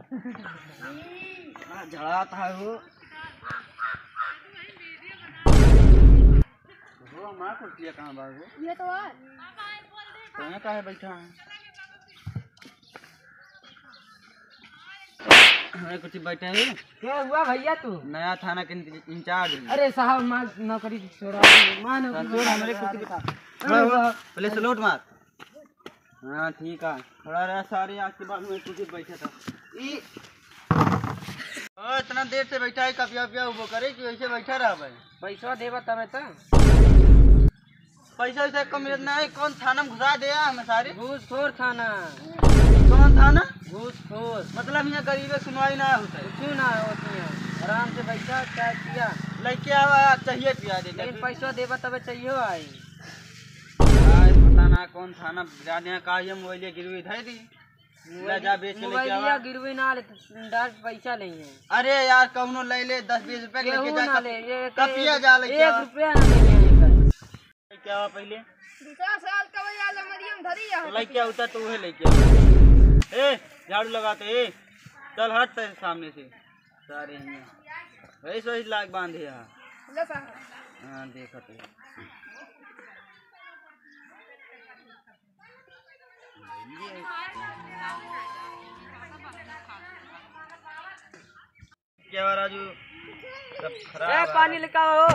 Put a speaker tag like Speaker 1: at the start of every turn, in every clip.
Speaker 1: झड़ा था वो हमारा कुर्सिया कहाँ बाग हो?
Speaker 2: ये तो है।
Speaker 1: तो यहाँ काहे बैठा है? हमारे कुर्सी बैठे हैं।
Speaker 3: क्या हुआ भैया तू?
Speaker 1: नया थाना के इंचार्ज।
Speaker 3: अरे साहब माँ नौकरी छोड़ा
Speaker 1: हमारे कुर्सी पे पहले सलूट मार। हाँ ठीक है। थोड़ा रहा सारे आज के बाद में कुर्सी पे बैठा था। इतना देर से बैठा है, कपिया पिया वो करे कि वैसे बैठा रहा भाई।
Speaker 3: पैसा देवा तब तो
Speaker 1: पैसा वैसा कम मिलना है। कौन थाना में घुसा दिया हमें सारे?
Speaker 3: घूसखोर थाना।
Speaker 1: कौन थाना?
Speaker 3: घूसखोर
Speaker 1: मतलब यहाँ गरीबे सुनवाई ना होता है।
Speaker 3: कुछ ना होती है। आराम से बैठा चाय पिया
Speaker 1: लड़के आवा चाहिए पिया दे।
Speaker 3: लेकिन पैसा देवा तब चाहिए आई।
Speaker 1: पता ना कौन थाना जाने का ये मोबाइल गिरवी धर दी। जा बेच के लेके आवा।
Speaker 3: गिरवी ना ले डायरेक्ट पैसा लेंगे।
Speaker 1: अरे यार कौनो ले ले 10-20 रुपए लेके जा। कपिया जा लेके
Speaker 3: 1 रुपया ना लेंगे।
Speaker 1: क्या हुआ पहले?
Speaker 2: दूसरा साल का भैया मरियम धरी है।
Speaker 1: लेके आता तो वह लेके आ। ए झाड़ू लगाते ए चल हट तेरे सामने से सारे यहाँ वैसे वही लाग बांधे यहाँ।
Speaker 2: ले साहब।
Speaker 1: हाँ देखा तो क्या हुआ राजू? सब खराब।
Speaker 3: पानी लेकर आओ।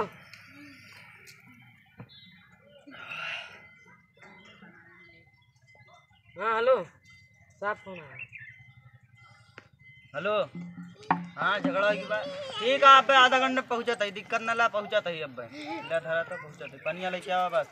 Speaker 3: हाँ हेलो साहब फोन है।
Speaker 1: हेलो हाँ झगड़ा की बात ठीक है। आप आधा घंटे पहुँचा था दिक्कत ना ला पहुँचा था अब धरा था पहुँचा था। पनिया लेके आवा बस।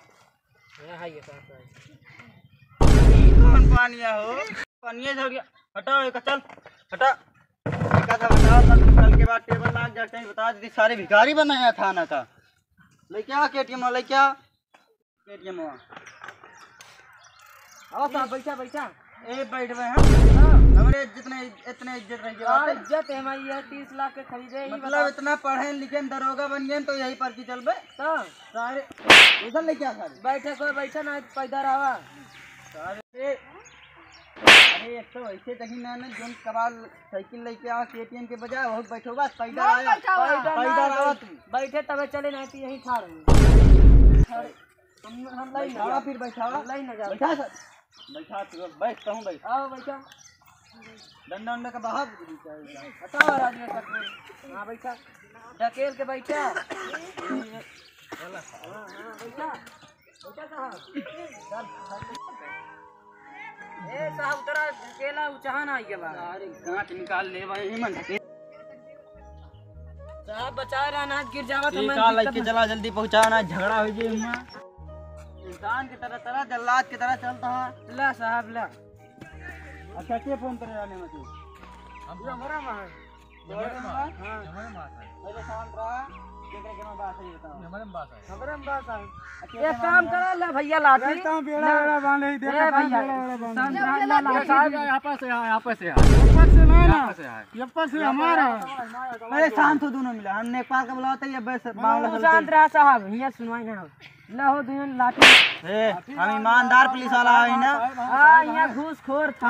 Speaker 1: कौन पानिया हो? पनिया झड़ गया। हटाओ एक चल हटा। कल के बाद टेबल लाग जाते हैं बता दी सारे भिखारी बनाया थाना का। लेके आ केटीएम लेके आ केटीएम।
Speaker 3: आओ साहब बैठा बैठा।
Speaker 1: ए बैठ गए हैं हमारे इतने इज्जत रही
Speaker 3: और इज्जत है हमारी है 30 लाख के खरीदे।
Speaker 1: मतलब इतना पढ़े लिखे दरोगा बन गए तो यही पर की चल बे सारे उधर लेके आ सारे।
Speaker 3: बैठे कोई बैठा ना पैदा रहा
Speaker 1: सारे। अरे एक तो वैसे कहीं ना जोन कबाल साइकिल लेके आ केटीएम के बजाय बहुत बैठो बस पैदा आया पैदा रहा तू
Speaker 3: बैठे तबे चले नहीं तो यहीं ठाड़ हम लाई
Speaker 1: ना फिर बैठा
Speaker 3: लाई ना जा
Speaker 1: बैठा सर बैठा तो बैठता हूँ बैठ
Speaker 3: आओ बैठा
Speaker 1: डंडा उंडा का बाहर
Speaker 3: हटाओ राजू हाँ बैठा ढकेल के बैठा। बैठा बैठा साहब। ए साहब उतरा ढकेला ऊंचा ना आई के बाद।
Speaker 1: अरे गांठ निकाल ले वही मन ढके
Speaker 3: साहब बचा रहा ना गिर जावा तो मैं
Speaker 1: लेके चला जल्दी पहुंचाना झगड़ा हो जाए। इंसान की तरह तरह जल्लाद की तरह चलता है।
Speaker 3: ला साहब ला।
Speaker 1: अच्छा के फोन करे जाने में तू?
Speaker 3: हम हमारा मां है।
Speaker 1: हां हमारे मां है। पहले शांत रहा केकरे के में बात है बताओ। हमारे में बात है।
Speaker 3: हमारे में बात है। एक काम करा ले भैया लाठी
Speaker 1: बेड़ा बेड़ा बांध दे देखा
Speaker 3: भैया शांत रहा ला लाठी
Speaker 1: यहाँ पे से ना यहाँ से हमारा। अरे शांत हो दोनों मिला हम नेपाल का बुलाते ये बस मामला
Speaker 3: शांत रहा साहब यहाँ सुनवाई ना हो ला हो दोनों लाठी।
Speaker 1: ए हम ईमानदार पुलिस वाला है ना।
Speaker 3: हां यहाँ घूसखोर था।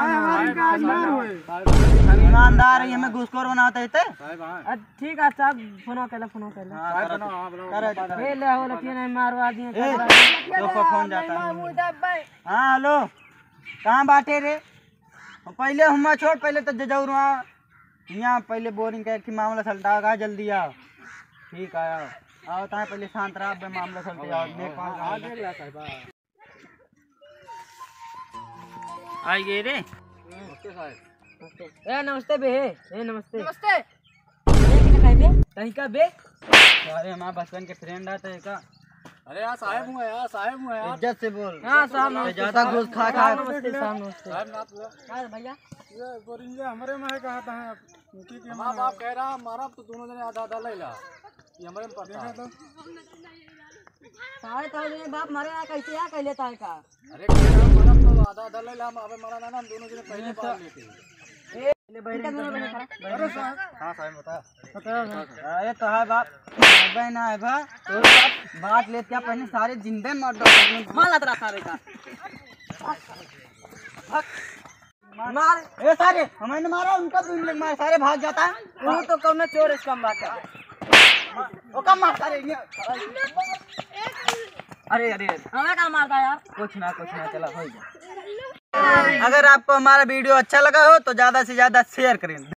Speaker 1: हम ईमानदार है हमें घूसखोर बनाते हैं
Speaker 3: ठीक है साहब फोन कर ले हो लेकिन मारवा दिए
Speaker 1: तो फोन जाता है। हाँ हेलो कहाँ बाटे रे? पहले हम छोड़ पहले तो जरूर यहाँ पहले बोरिंग का मामला चलता होगा जल्दी आओ। ठीक है आओ आओ ताए पहले शांत रहा मामला चलते आओ। आई गए रे।
Speaker 3: ए नमस्ते बे ए नमस्ते
Speaker 2: नमस्ते।
Speaker 3: कहीं का बे?
Speaker 1: अरे हमारे बचपन के फ्रेंड आते हैं का।
Speaker 4: अरे यार साहब हूँ यार
Speaker 1: इज्जत से बोल।
Speaker 3: हाँ साहब
Speaker 1: ज्यादा घूस खा खा।
Speaker 3: नमस्ते साहब नमस्ते।
Speaker 4: साहब
Speaker 3: भैया
Speaker 4: ये बोरिंगे हमारे में है कहता है माँ बाप कह रहा हमारा तो दोनों जने आधा आधा ले ला ये हमारे में पता है। तो
Speaker 3: सारे तो बाप मारे ना कैसे या कह लेता है का।
Speaker 4: अरे कह रहा हमारा तो आधा आधा ले ला हमारे मारा ना हम दोनों जने पहले बार लेते।
Speaker 1: अरे साहब हाँ साहब बता। अरे तो है बाप ना है भा तो बात लेते क्या पहले सारे जिंदे मर दो
Speaker 3: मां लत रहा सारे का। मार
Speaker 1: ए सारे हमें मारा उनका भी मार सारे भाग जाता है
Speaker 3: तू तो कौन ना चोर इसका बात है
Speaker 1: वो कम मार सारे
Speaker 3: अरे अरे हमें क्या मारता यार
Speaker 1: कुछ ना चला हो गया। अगर आपको हमारा वीडियो अच्छा लगा हो तो ज़्यादा से ज़्यादा शेयर करें।